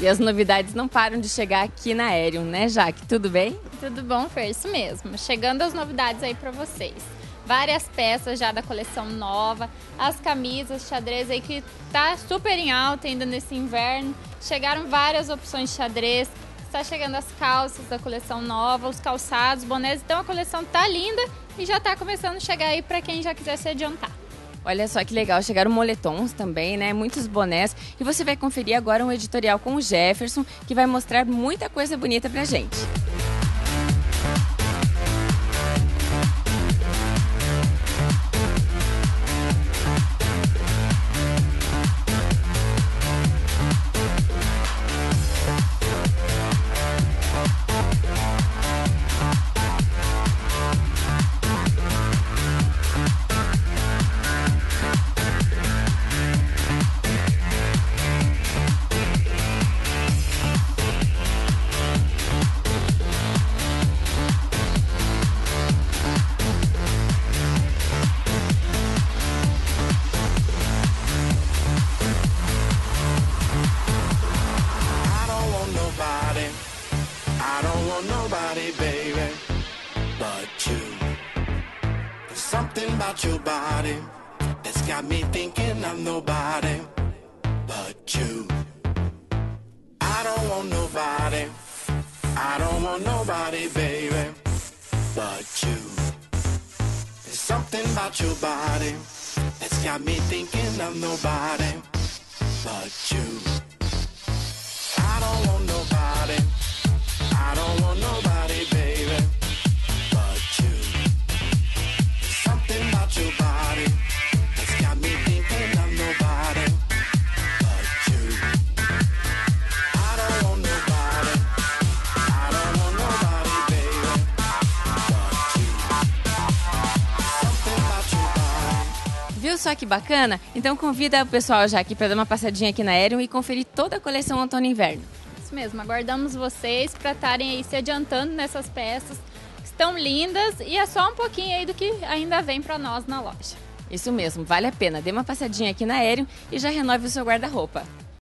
E as novidades não param de chegar aqui na Aerion, né, Jaque? Tudo bem? Tudo bom, Fer? Isso mesmo. Chegando as novidades aí para vocês. Várias peças já da coleção nova, as camisas, xadrez aí que tá super em alta ainda nesse inverno. Chegaram várias opções de xadrez, está chegando as calças da coleção nova, os calçados, bonés. Então a coleção tá linda e já tá começando a chegar aí para quem já quiser se adiantar. Olha só que legal, chegaram moletons também, né? Muitos bonés. E você vai conferir agora um editorial com o Jefferson, que vai mostrar muita coisa bonita pra gente. Nobody, baby, but you. There's something about your body that's got me thinking I'm nobody but you. I don't want nobody, I don't want nobody, baby, but you. There's something about your body that's got me thinking I'm nobody but you. I don't want nobody, I don't want nobody, baby, but you. There's something about your body that's got me thinking I'm nobody but you. I don't want nobody, I don't want nobody, baby, but you. There's something about your body. Viu só que bacana? Então convida o pessoal já aqui para dar uma passadinha aqui na Aerion e conferir toda a coleção outono e inverno. Isso mesmo, aguardamos vocês para estarem aí se adiantando nessas peças. Estão lindas e é só um pouquinho aí do que ainda vem para nós na loja. Isso mesmo, vale a pena. Dê uma passadinha aqui na Aerion e já renove o seu guarda-roupa.